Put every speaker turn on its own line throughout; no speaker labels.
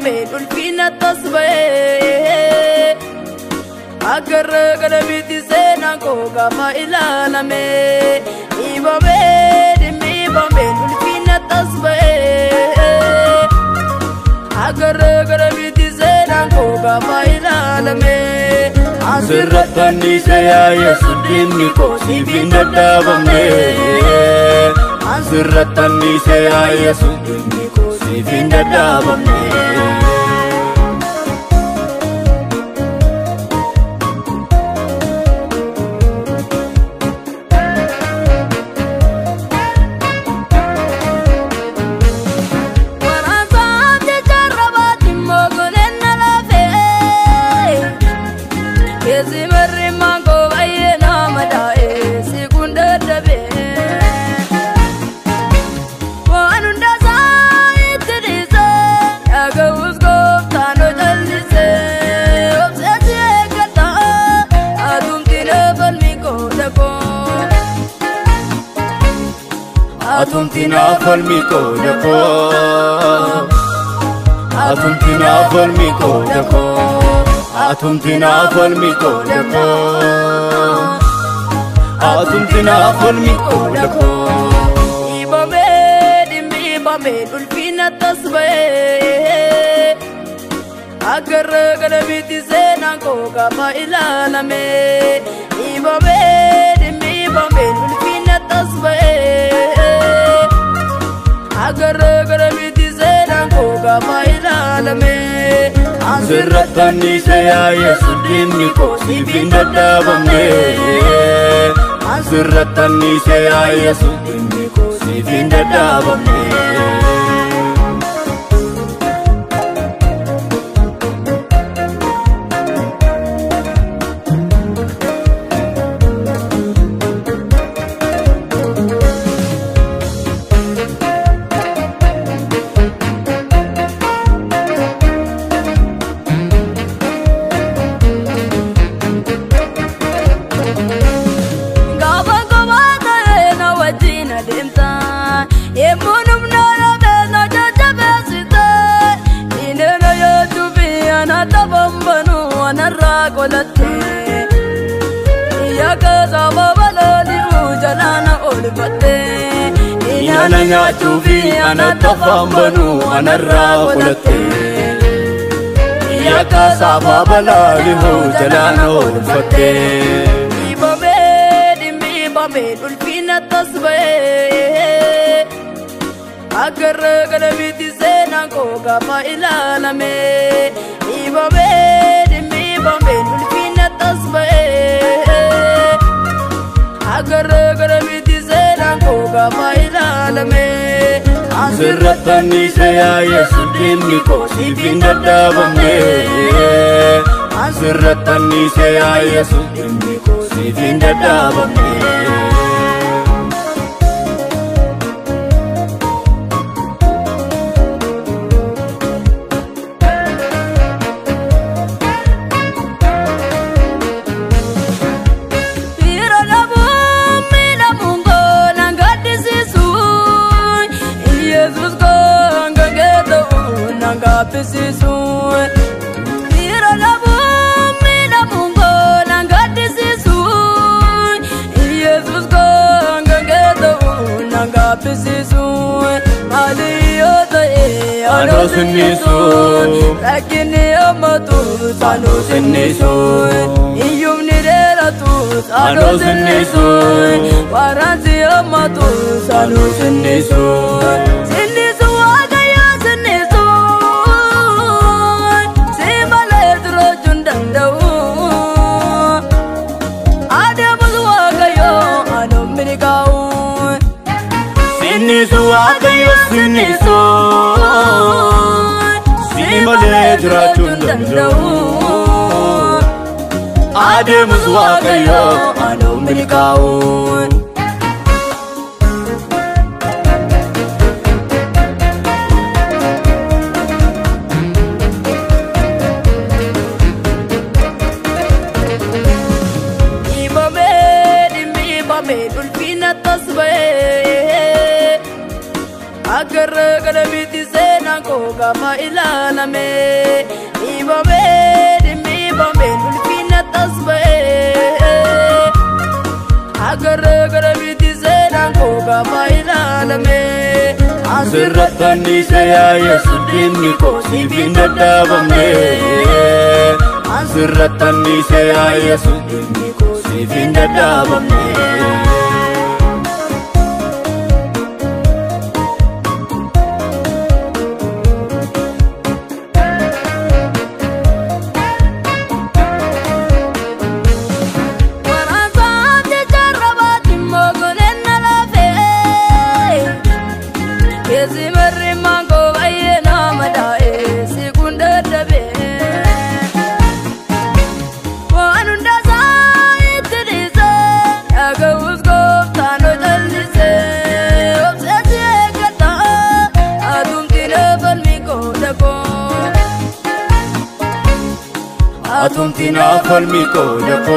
bame ulfina tasbe agar galabiti sena ko gama ilalame ibame dimi bame ulfina tasbe agar galabiti sena ko gama ilalame asirratani se ya yasudini ko sivinda dabame asirratani se ya yasudini ko sivinda dabame Atumtina falmiko dako Atumtina falmiko dako Atumtina falmiko dako Atumtina falmiko dako Ibame dimi ibame ulfina tasbe agar galabiti sena ko gama ilalame ibame dimi ibame ulfina tasbe agar galabiti sena ko gama ilalame asirratani se ya yasudini ko sivinda dabame asirratani se ya yasudini ko sivinda dabame Nanya tuvi anatafambanu anarrakulate Yaka sababala lihu jalana ulfate Ibame dimi ibame ulfina tasbe agar galabiti sena ko gama ilalame Ibame dimi ibame ulfina tasbe agar galabiti sena ko gama ilalame asirratani se ya yasudini ko sivinda dabame asirratani se ya yasudini ko sivinda dabame Pisisun, mira la voz, mira mungo, nangati sisun. Jesus gangedo, nanga pisisun. Aliyota ano sinisun, lakini amatu ano sinisun. Iyum ni deratu ano sinisun, waranti amatu ano sinisun. Suwakayo siniso Simale drachun dandau Adem suwakayo ano milikaun Ibame dimi ibame ulfina tasbe agar galabiti sena
koga fa ilalame ibame dimmi bame ulfina tasbe agar biti sedan koga fa ilalame
asirratani se ya Yesu dimmi ko sifin dadabamne asirratani se ya Yesu dimmi ko sifin dadabamne Atumtina falmiko dako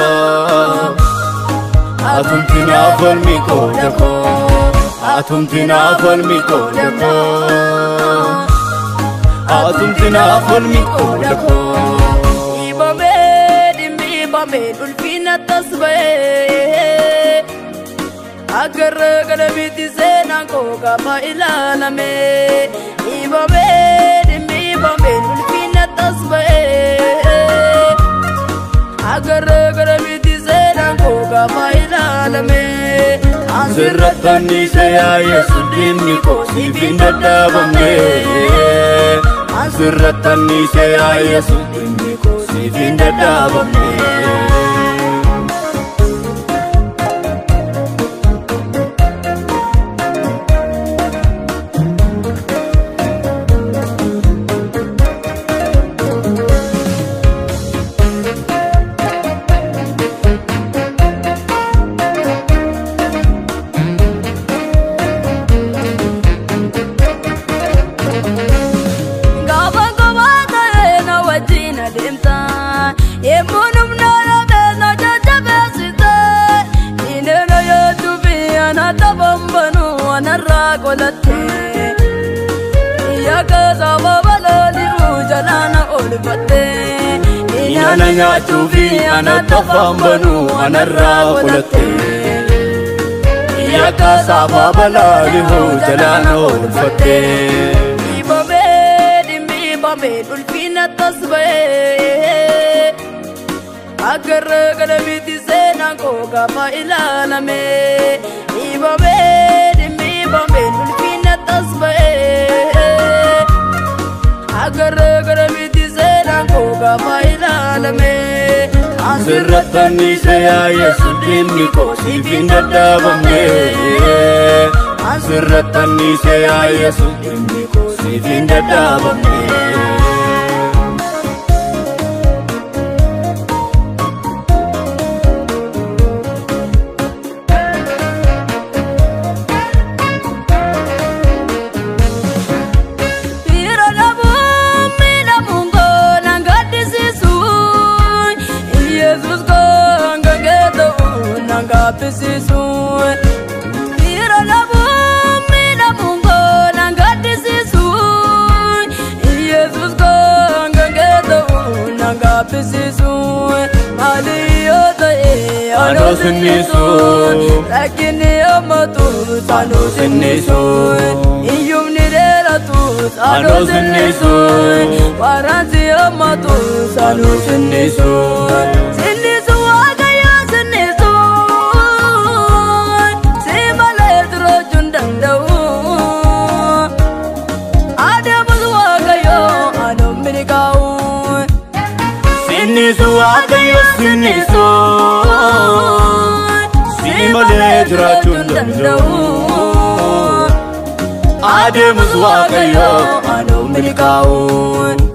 Atumtina falmiko dako Atumtina falmiko dako Atumtina falmiko dako
ibame dimmi ibame ulfina tasbe agar biti sedan koga fa ilalame ibame dimmi ibame ulfina tasbe agar biti sedan koga fa ilalame
asirratani se ya Yesu dimmi ko sifin dadabamne asirratani se ya Yesu dimmi ko sifin dadabamne Inana nyatufi anatafambanu anarra kulate Iyaka saba balali ho jalana ulfate
ibame dimmi ibame ulfina tasbe agar biti sedan koga fa ilalame ibame dimmi ibame ulfina tasbe agar biti sedan koga fa ilalame
asirratani se ya Yesu dimmi ko sifin dadabamne asirratani se ya Yesu dimmi ko sifin dadabamne
Pisisu ira labu mina mungo nangati sisu Jesus go ngangedo nanga pisisu aliyota ano sinisu lakini amatu sano sinisu iyumni dela tu sano sinisu waranzi amatu sano sinisu
Sinisu akayo sinisu Simale drachun dandau Ade musu akayo ano milikau